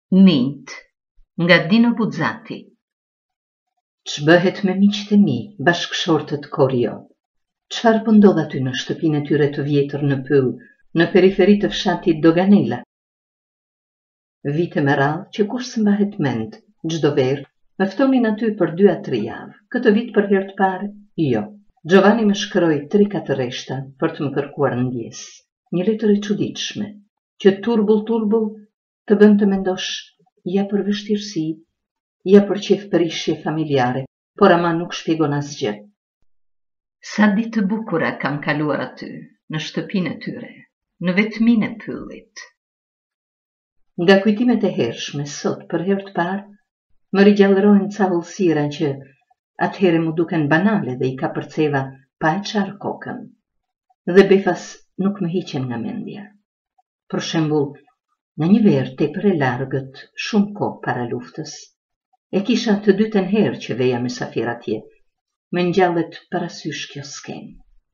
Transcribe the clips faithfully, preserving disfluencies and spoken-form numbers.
Mint, nga Dino Buzzati. Ç'bëhet me miqtë e mi, bashkëshortët Korio? Çfarë po ndodh aty në shtëpinë e tyre të vjetër në Pyll, në periferi të fshatit Doganela? Vite me radhë që kush s'mbahet mend, çdo verë me ftonin aty për dy a tre javë. Këtë vit për herë të parë, jo. Giovanni më shkroi tri katër rreshta për të më kërkuar ndjes. Një letër e çuditshme, që turbull turbull të bën të mendosh ja për vështirësi, ja për qefpërishje familjare, por ama nuk shpjegon asgjë. Sa ditë të bukura kam kaluar aty, në shtëpinë e tyre, në vetminë e Pyllit. Nga kujtimet e hershme, sot për herë të parë, më rigjallërojnë ca vullësira që atëhere mu duken banale dhe i ka përceva pa e qarë kokën. Dhe befas nuk më hiqen nga mendja. Për shembull, në një verë tepër e largët, shumë kohë para luftës, e kisha të dytën herë që veja mysafir atje, me ngjallet parasysh kjo skenë.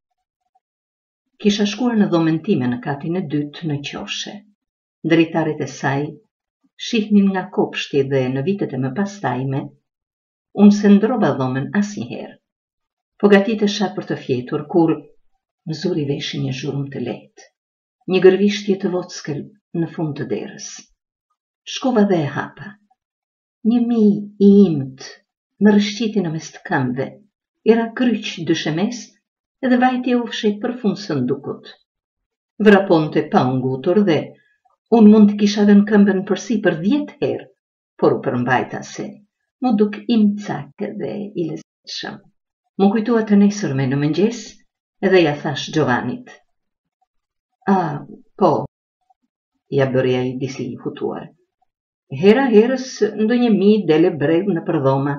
Kisha shkuar në dhomën time në katin e dytë në Qoshe. Dritaret e saj shihnin nga kopshti dhe në vitet e më pastajme, unë se ndrova dhomën asnjëherë. Po gatitesha për të fjetur kur më zuri veshi një zhurmë të lehtë, një gërvishtje të vockël në fund të derës. Shkova dhe e hapa. Një mi i imt më rëshqiti në mes të këmbëve, era kryq dyshemes edhe vajtje u fshej përfund sëndukut. Vraponte pa ngutur dhe unë mund të kisha dhënë këmbën përsi për dhjetë herë, por u përmbajta se mu duk im cak dhe i lezetshëm. Mu kujtua të nesërme në mëngjes edhe ja thash Giovannit. A, po, ja bërja i disi i hutuar. Hera herës ndonjë mi dele bredh në përdhoma.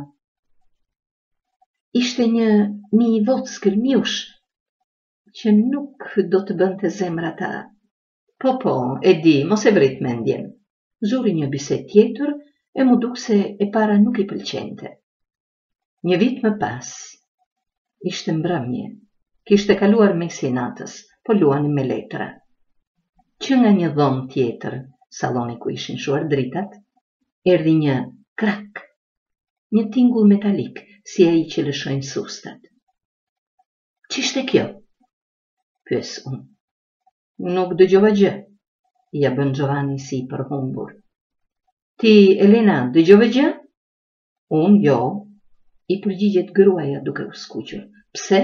Ishte një mi i vockël mjush, që nuk do të bënte zemra ta. Po, po, e di, mos e vrit mendjen. Zuri një bisedë tjetër e mu duk se e para nuk i pëlqente. Një vit më pas, ishte mbrëmje, kishte kaluar mesi i natës, po luani me letra. Që nga një dhomë tjetër, saloni ku ishin shuar dritat, erdhi një krak, një tingull metalik, si ai që lëshojnë sustat. Ç'ishte kjo? Pyes unë. Nuk dëgjova gjë, ja bën Giovanni si i përhumbur. Ti, Elena, dëgjove gjë? Unë, jo, i përgjigjet gruaja duke u skuqur. Pse?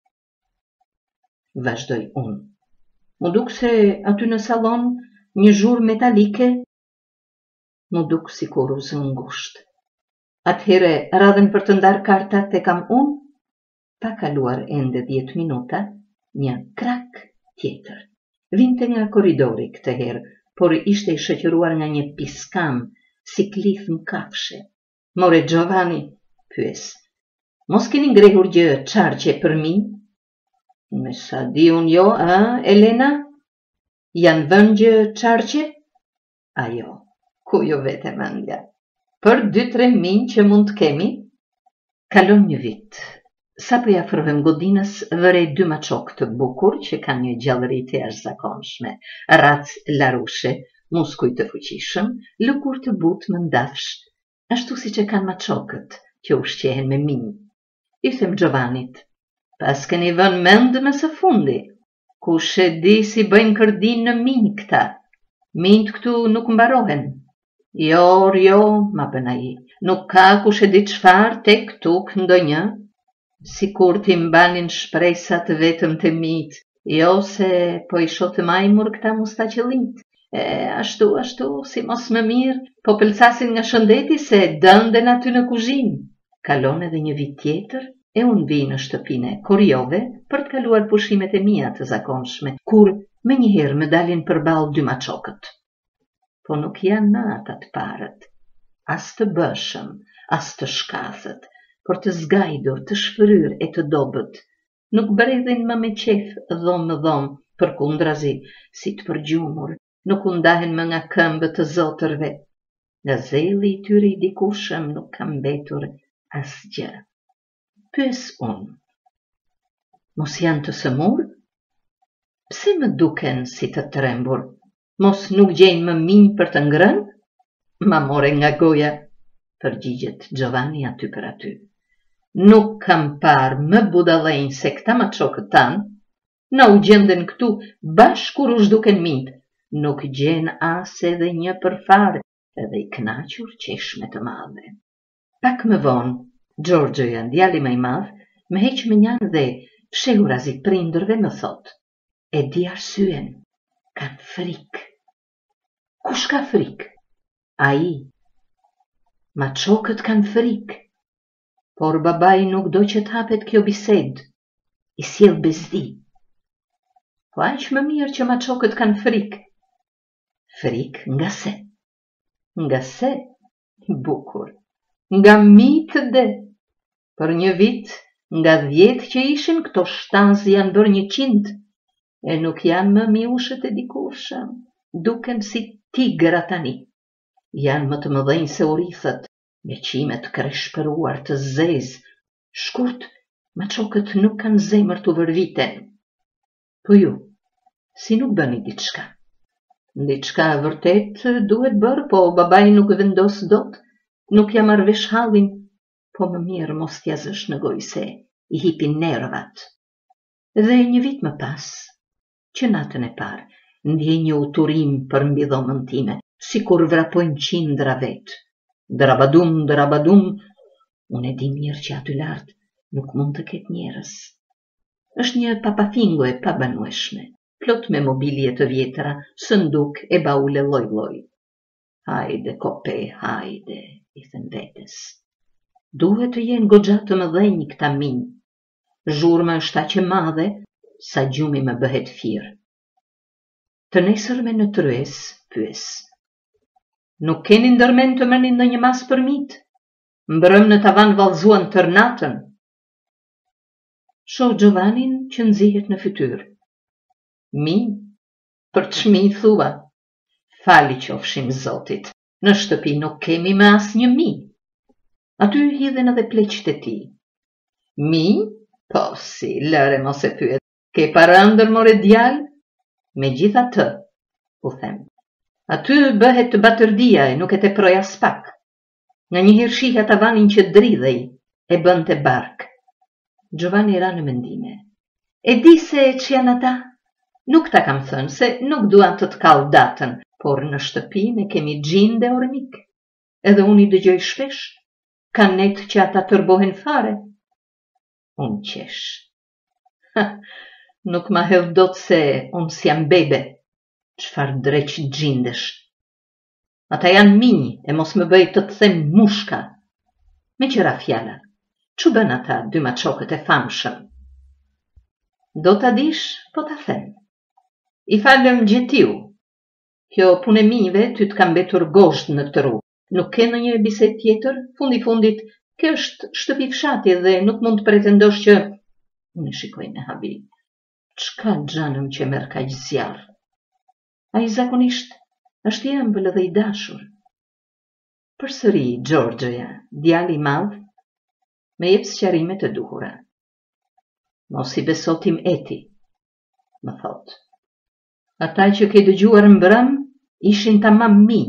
Vazhdoj unë. Mu duk se aty në salon një zhurmë metalike, mu duk si kur u zë ngusht. Atëhere radhen për të ndarë kartat e kam unë, pa kaluar ende dhjetë minuta, një krak tjetër. Vinte nga koridori këtë herë, por ishte i shoqëruar nga një piskam, si klith në kafshe. More Giovanni, pyes, mos keni ngrehur gjë qarqe për mi? Me sa di unë jo, a, Elena? Janë vënë gjë qarqe? Ajo, ku jo vete mendja? Për dy tre minj që mund të kemi? Kalon një vit. Sa për afrohem godinës, vërej dy maçok të bukur që kanë një gjallëri të jashtëzakonshme, rac larushe, muskuj të fuqishëm, lëkur të butë më ndafsh, ashtu si që kanë maçokët që ushqehen me minj. I them Giovannit, pas keni vënë mend më së fundi, kush e di si bëjnë kërdin në minj këta, minjt këtu nuk mbarohen. Jo, jo, ma bën ai, nuk ka kush e di çfarë tek këtu ndonjë, si kur t'i mbanin shpresat vetëm të mit, jo se po i shotë majmur këta mustaqëllit. E, ashtu, ashtu, si mos më mirë, po pëlsasin nga shëndeti se dënden aty në kuzhinë. Kalon edhe një vit tjetër, e unë vi në shtëpinë e Koriove për të kaluar pushimet e mia të zakonshme, kur me njëherë më dalin përballë dy maçokët. Po nuk janë më ata të parët, as të bëshëm, as të shkathët, por të zgajdur, të shfryr e të dobët. Nuk bredhin më me qef dhomë më dhomë, për kundrazi, si të përgjumur, nuk undahen më nga këmbët të zotërve. Nga zeli i tyre i dikushëm nuk kam mbetur asgjë. Pyes unë. Mos janë të sëmur? Pse më duken si të trembur? Mos nuk gjejnë më minj për të ngrënë? Ma more nga goja, përgjigjet Giovanni aty për aty. Nuk kam parë më budallënj se këta maçokët tanë. Na u gjenden këtu bashkë kur u zhduken mint. Nuk gjen as edhe një përfare, edhe i kënaqur qeshme të madhe. Pak më vonë, Giorgioja, djali më i madh, më heq me njanë dhe fshehurazit prindërve më thot: e di arsyen, kanë frikë. Kush ka frikë? Ai. Maçokët kanë frikë. Por babai nuk do që t'hapet kjo bisedë. I sjell bezdi. Po aq më mirë që maçokët kanë frikë. Frikë nga se? Nga se? Bukur. Nga mitë dhe. Për një vit, nga dhjetë që ishin, këto shtazë janë bërë një qind, e nuk janë më miushët e dikurshëm, duken si tigra tani. Janë më të mëdhenj se urithët, me qimet kreshpëruar të zezë. Shkurt, maçokët nuk kanë zemër të vërviten. Po ju, si nuk bëni diçka? Diçka vërtet duhet bërë, po babai nuk vendos dot, nuk ja marr vesh hallin, po më mirë mos t'ja zësh në gojë se i hipin nervat. Dhe një vit më pas, që natën e parë, ndjej një uturim për mbi dhomën time, si kur vrapojnë qindra vetë. Drabadum, drabadum, unë e di mirë që aty lartë nuk mund të ketë njerës. Është një papafingo e pabanueshme, plot me mobilje të vjetra, sënduk e baule lloj-lloj. Hajde, kope, hajde, i thën vetes. Duhet të jenë goxha të mëdhenj këta minj. Zhurma është aq e madhe sa gjumi më bëhet firë. Të nesërme në tryes, pyes: nuk keni ndërmend të merrni ndonjë mas për mit? Mbrëm në tavan vallëzuan tër natën. Shoh Giovannin që nxihet në fytyrë. Mi? Për çmi thua? Fali qofshim Zotit, në shtëpi nuk kemi me as një mi. Aty hidhen edhe pleqët e ti. Mi? Po si, lëre mos e pyet. Ke parandër more djalë? Me gjitha të, u them. Aty bëhet batërdia e nuk e te proja spak. Nga njëherë shihja tavanin që dridhej e bënte bark. Giovanni ra në mendime. E di se që janë ata? Nuk ta kam thënë se nuk duan të t'kall datën, por në shtëpi ne kemi gjin dhe ormik. Edhe unë i dëgjoj shpesh, kanë net që ata tërbohen fare. Unë qesh. Ha, nuk ma hedh dot se unë s'jam bebe, çfarë dreq gjindesh. Ata janë minj e mos më bëj të të them mushka. Me qëra fjala, që bën ata dy maçokët e famshëm? Do ta dish, po ta them. I falem gjetiu. Kjo punë e minjve ty t'ka mbetur gosht në të rrugë. Nuk ke në një biset tjetër, fundi fundit, kjo është shtëpi fshati dhe nuk mund të pretendosh që... Unë e shikoj me habi. Çka xhanëm që merr kaq zjarr? Ai zakonisht është i ëmbël dhe i dashur. Përsëri Giorgioja, djali i madh, me jep sqarime të duhura. Mos i beso tim eti, më thot. Ata që ke dëgjuar mbrëm ishin tamam mi.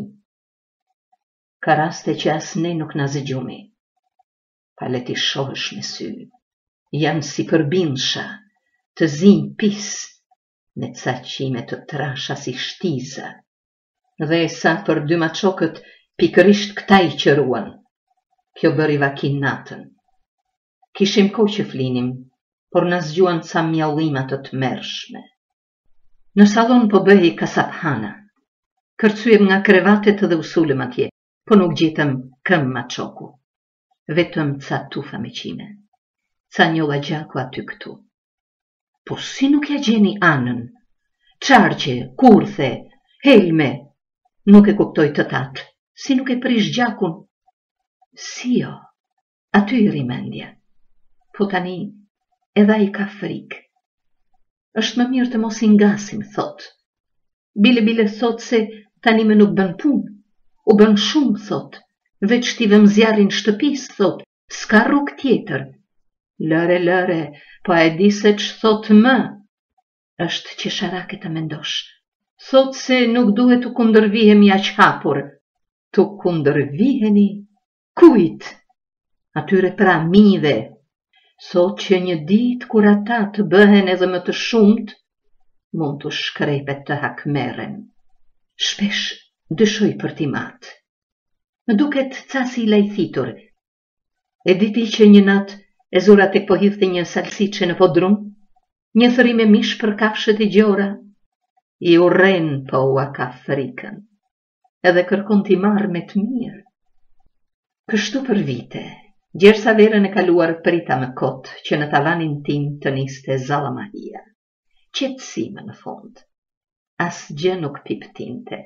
Ka raste që as ne nuk na zgjumi. Pa le ti shohësh me sy. Janë si përbinsha, të zinj pis, me ca qime të trasha si shtiza. Dhe sa për dy maçokët pikërisht këta i qëruan. Kjo bëri vakin natën. Kishim kohë që flinim, por na zgjuan ca mjallima të tmerrshme. Në salon po bëhej kasaphana. Kërcyem nga krevatet dhe usulëm atje, po nuk gjetëm këm maçoku. Vetëm ca tufa me qime. Ca njolla gjaku aty këtu. Po si nuk ja gjeni anën? Çarqe, kurthe, helme. Nuk e kuptoj të tatë. Si nuk e prish gjakun? Si jo, aty i rimendja. Po tani edhe i ka frikë. Është më mirë të mos i ngasim, thot. Bile bile thot se tani me nuk bën punë. U bën shumë, thot. Veç t'i vëm zjarin shtëpis, thot. S'ka rrugë tjetër. Lëre, lëre, po e di se që thot më. Është që sharake të mendosh. Thot se nuk duhet të kundërvihemi aq hapur. tu kunder viheni, kujt, atyre pra mive, so që një dit kur ata të bëhen edhe më të shumët, mund të shkrepet të hakmeren. Shpesh dyshoj për ti matë. Më duket ca si lajthitur. E diti që një natë e zura tek po hidhte një salsiçe në podrum, një thëri me mish për kafshët e gjora, i urren po ua ka frikën, edhe kërkon t'i marrë me të mirë. Kështu për vite, gjersa verën e kaluar prita më kot që në tavanin tim të niste zallamahia. Qetësime në fund. As gjë nuk piptinte.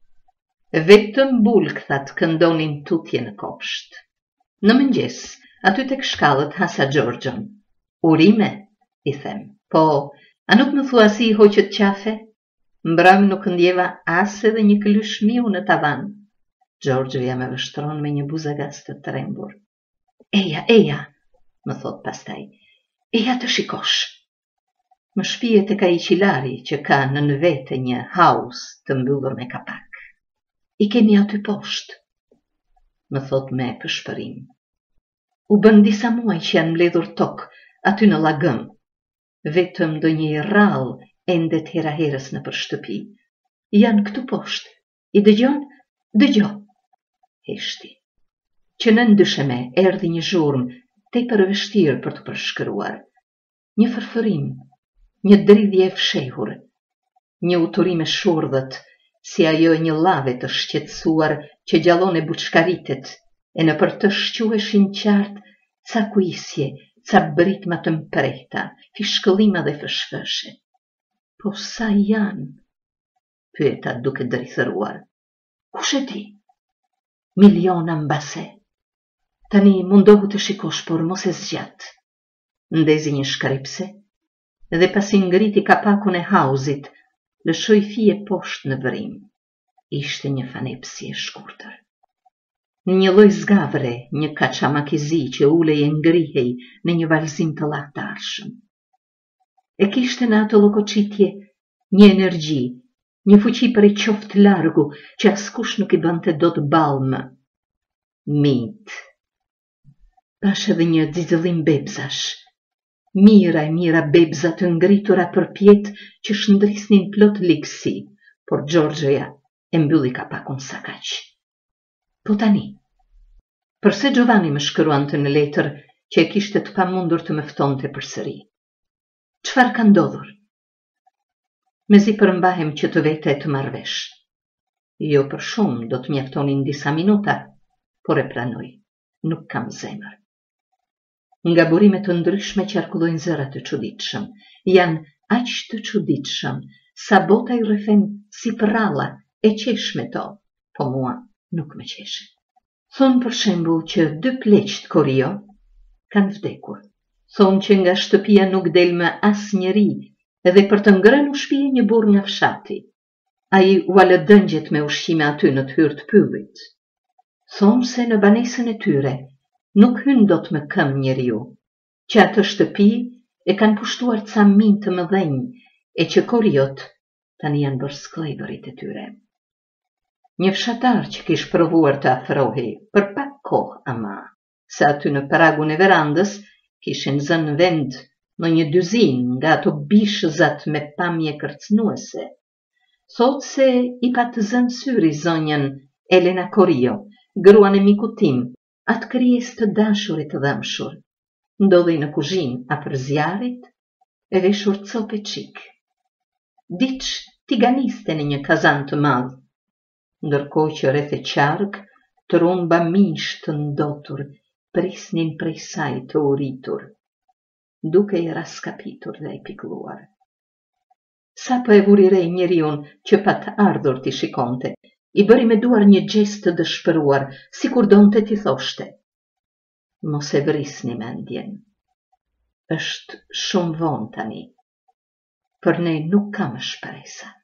Vetëm bulkthat këndonin tutje në kopsht. Në mëngjes, aty tek shkallët hasa Gjorgjën. Urime, i them. Po, a nuk më thua si i hoqët qafe? Mbram nuk ndjeva as edhe një klysh miu në tavan. Gjorgjëja me vështron me një buzagas të trembur. Eja, eja, më thot pastaj. Eja të shikosh. Më shpijet e ka i qilari që ka në në vete një haus të mbyllur me kapak. I kemi aty poshtë, më thot me pëshpërim. U bën disa muaj që janë mbledhur tokë aty në lagëm. Vetëm do një i rrall endet hera herës në për shtëpi. Janë këtu poshtë. I dëgjon? Dëgjo. Heshti. Që në ndysheme erdhi një zhurmë te për vështirë për të përshkruar. Një fërfërim, një dridhje e fshehur, një uturim e shurdhët, si ajo një lave të shqetësuar që gjallon e buçkaritet, e në për të shqueshin qartë ca kuisje, ca britma të mprehta, fishkëllima dhe fëshfëshe. Po sa janë? Pyeta duke drithëruar. Kush e di? Miliona mbase. Tani mundohu të shikosh, por mos e zgjat. Ndezi një shkrepse, dhe pasi ngriti kapakun e hauzit, lëshoj fije poshtë në vërim. Ishte një fanepsi e shkurtër. Një lloj zgavre, një kaçamakizi që ulej e ngrihej në një valzim të lahtarshëm. E kishte në ato llokoçitje një energji, një fuqi për e qoftë largu që askush nuk i bënte dot ballmë. Mit. Pash edhe një xixëllim bebzash. Mira e mira bebza të ngritura për pjetë që shndrisnin plot ligësi, por Gjorgjëja e mbylli kapakun sa kaq. Po tani, përse Giovanni më shkruante në letër që e kishte të pamundur të më ftonte përsëri? Çfarë ka ndodhur? Mezi përmbahem që të vete të marrëvesh. Jo për shumë, do të mjaftonin disa minuta, por e pranoj, nuk kam zemër. Nga burime të ndryshme qarkullojnë zëra të çuditshëm. Janë aq të çuditshëm sa bota i rrethen si prralla e qesh me to, po mua nuk më qeshe. Thonë për shembull që dy pleqt Korio kanë vdekur. Thonë që nga shtëpia nuk del më as njeri, edhe për të ngrënë u shpije një burr nga fshati. Ai u alë dëngjet me ushqime aty në të hyrë të pyllit. Thonë se në banesën e tyre nuk hyn dot me këm njeriu, që atë shtëpi e kanë pushtuar ca min të mëdhenj, e që Koriot tani janë bërë sklevërit e tyre. Një fshatar që kish provuar të afrohej, për pak kohë ama, se aty në pragun e verandës kishin zënë vend në një dyzin nga ato bishëzat me pamje kërcnuese. Thot se i ka të zënë syri zonjën Elena Korio, gruan e mikut tim, atë krijes të dashurit të dëmshur. Ndodhej në kuzhinë afër zjarrit, e veshur copë çik. Diç tiganiste në një kazan të madh, ndërkohë që rreth e qark trumba mish të ndotur prisnin prej saj të uritur, duke i raskapitur dhe i pikëlluar. Sa po e vuri re njeriun që pa të ardhur t'i shikonte, i bëri me duar një gjest të dëshpëruar, sikur donte t'i thoshte. Mos e vrisni mendjen. Është shumë vonë tani. Për ne nuk kam shpresa.